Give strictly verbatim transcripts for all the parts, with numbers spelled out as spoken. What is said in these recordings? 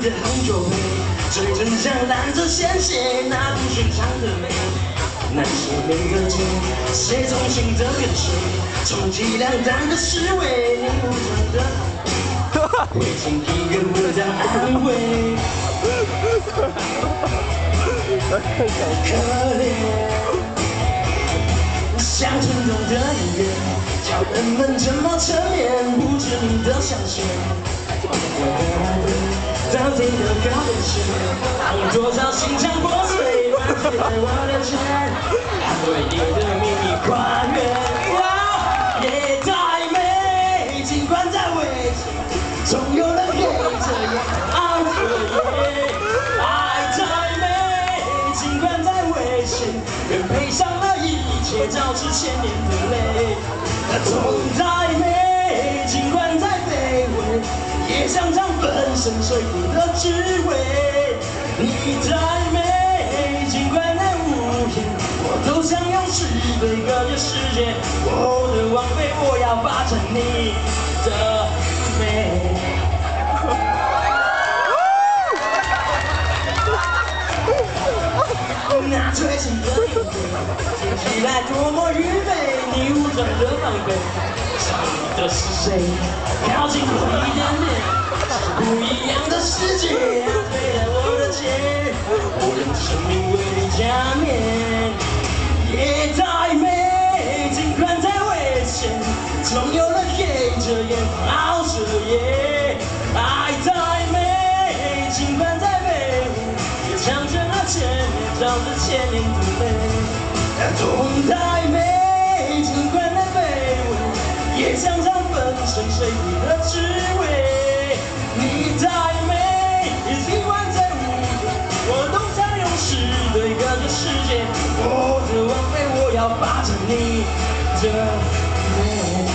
的红酒杯，嘴唇上染着鲜血，那不寻常的美。那些名的情，谁忠心的跟随，充其量当个侍卫，你无常的会请一个我的安慰。可怜，乡村中的音乐，叫人们怎么沉眠，不知你的香榭。当天的高跟鞋，让多少心肠破碎，浪费了我的钱，对你的秘密跨越。夜太美，尽管再危险，总有人陪着也熬着夜。爱太美，尽管再危险，愿赔上了一切，招致千年的泪。痛太美，尽管再卑微，也想尝粉身碎骨的滋味。你太美，尽管再无言，我都想用诗对歌这世界。我的王妃，我要霸占你的美。那最新的音乐，听起来多么愚昧，你武装的防备，想你的是谁？靠近我一点点，是不一样的世界，对待我的肩，我用生命为你加冕。夜太美，尽管再危险，总有人黑着眼熬着夜。爱太美，尽管再卑微，也唱着那千年。照着千年的泪，痛太美，尽管再卑微，也想尝粉身碎骨的滋味。你太美，尽管再无言，我都想用诗对歌这世界。我的王妃，我要霸占你的美。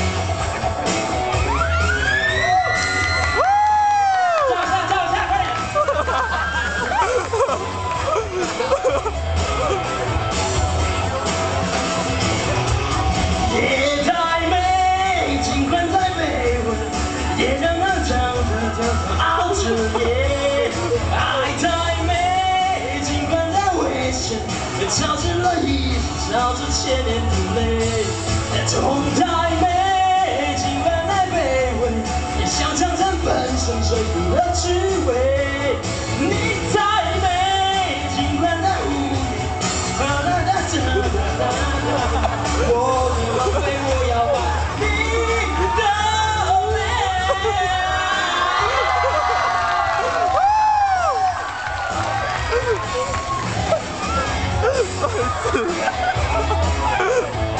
夜太美，尽管再卑微，也让它唱着熬着夜。爱太美，尽管再危险，也超支了一生，超支千年的泪。痛太美，尽管再卑微，也想尝尝粉身碎骨的滋味。你太美，尽管再无言，啦啦啦啦啦。我的王妃，我要把你的美。